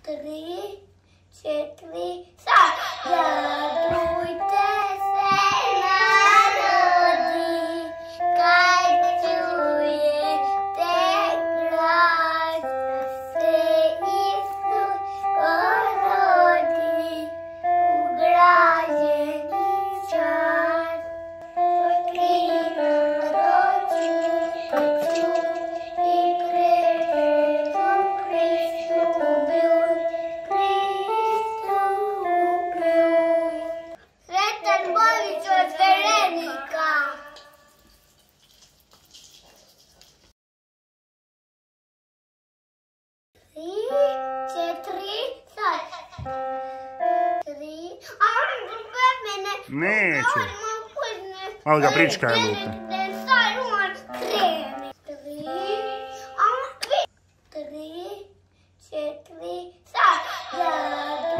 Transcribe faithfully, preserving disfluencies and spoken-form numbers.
tri, četiri, sad! Radujte se narodi, kad čujete glas, se Isus porodi, ugrađeni čas. Krinu rođu, i kretom Kristu ubljuj, Kristu ubljuj. Sretan Božić od Verenika! Tri, četiri, sad. Tri, a mene... Neće. Malo ga pričkaj, Luka. Sad on krene. Tri, a vi... Tri, četiri, sad.